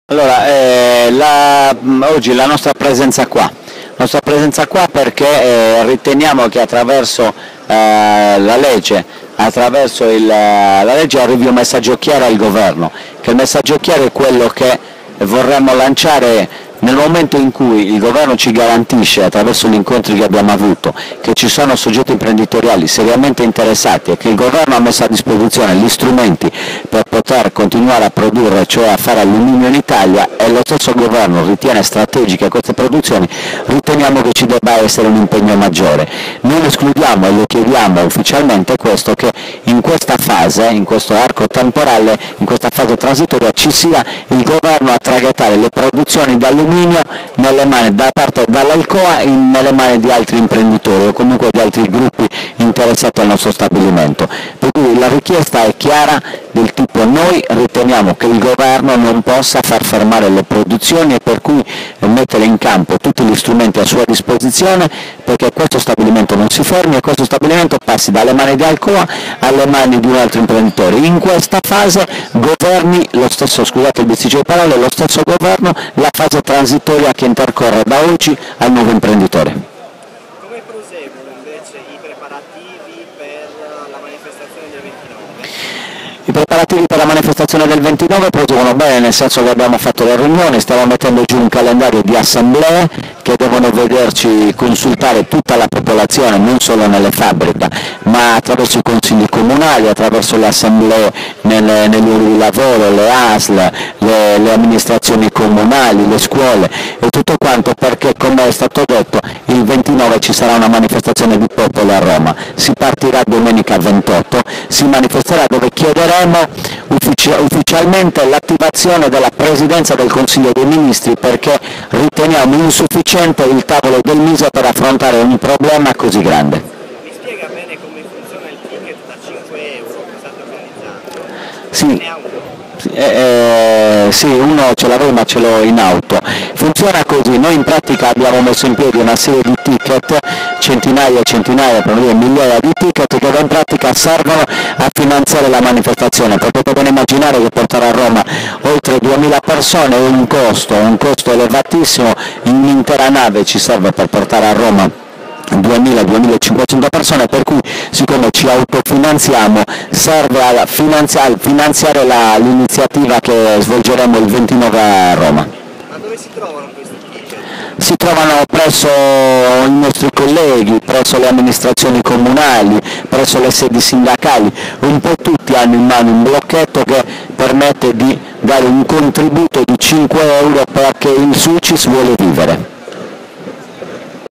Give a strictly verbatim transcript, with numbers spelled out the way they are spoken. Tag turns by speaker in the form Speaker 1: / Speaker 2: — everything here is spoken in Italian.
Speaker 1: Allora, eh, la, oggi la nostra presenza qua, la nostra presenza qua perché eh, riteniamo che attraverso eh, la legge, attraverso il, la legge arrivi un messaggio chiaro al governo, che il messaggio chiaro è quello che vorremmo lanciare nel momento in cui il governo ci garantisce, attraverso gli incontri che abbiamo avuto, che ci sono soggetti imprenditoriali seriamente interessati e che il governo ha messo a disposizione gli strumenti per poter continuare a produrre, cioè a fare alluminio in Italia, e lo stesso governo ritiene strategiche queste produzioni, riteniamo che ci debba essere un impegno maggiore. Non escludiamo e lo chiediamo ufficialmente questo, che in questa fase, in questo arco temporale, in questa fase transitoria ci sia il governo a traghettare le produzioni dall'alluminio nelle mani, da parte dall'Alcoa nelle mani di altri imprenditori o comunque di altri gruppi interessati al nostro stabilimento. Per cui la richiesta è chiara, del tipo: noi riteniamo che il governo non possa far fermare le produzioni e per cui mettere in campo tutti gli strumenti a sua disposizione perché questo stabilimento non si fermi e questo stabilimento passi dalle mani di Alcoa alle mani di un altro imprenditore. In questa fase governi lo stesso, scusate il bisticcio di parole, lo stesso governo la fase transitoria che intercorre da oggi al nuovo imprenditore.
Speaker 2: Come proseguono invece i preparativi per la manifestazione del ventinove?
Speaker 1: I preparativi per la manifestazione del ventinove proseguono bene, nel senso che abbiamo fatto le riunioni, stiamo mettendo giù un calendario di assemblee che devono vederci consultare tutta la popolazione, non solo nelle fabbriche, ma attraverso i consigli comunali, attraverso le assemblee nelle, nei luoghi di lavoro, le A S L, le, le amministrazioni comunali, le scuole e tutto quanto, perché, come è stato detto, il ventinove ci sarà una manifestazione di popolo a Roma. Si partirà domenica ventotto, si manifesterà dove chiederemo uffici ufficialmente l'attivazione della Presidenza del Consiglio dei Ministri, perché riteniamo insufficiente il tavolo del Mise per affrontare un problema così grande.
Speaker 2: Mi spiega bene come funziona il ticket da cinque euro che state organizzando?
Speaker 1: Sì.
Speaker 2: Ne ha uno?
Speaker 1: Eh, sì, uno ce l'avevo ma ce l'ho in auto. Funziona così: noi in pratica abbiamo messo in piedi una serie di ticket, centinaia e centinaia, per non dire migliaia di ticket, che in pratica servono a finanziare la manifestazione. Potete ben immaginare che portare a Roma oltre duemila persone è un costo, un costo elevatissimo. In un'intera nave ci serve per portare a Roma duemila duemilacinquecento persone, per cui siccome ci autofinanziamo serve a finanziare, finanziare l'iniziativa che svolgeremo il ventinove a Roma.
Speaker 2: Ma dove si trovano questi ticket?
Speaker 1: Si trovano presso i nostri colleghi, presso le amministrazioni comunali, presso le sedi sindacali, un po' tutti hanno in mano un blocchetto che permette di dare un contributo di cinque euro perché il Sulcis vuole vivere.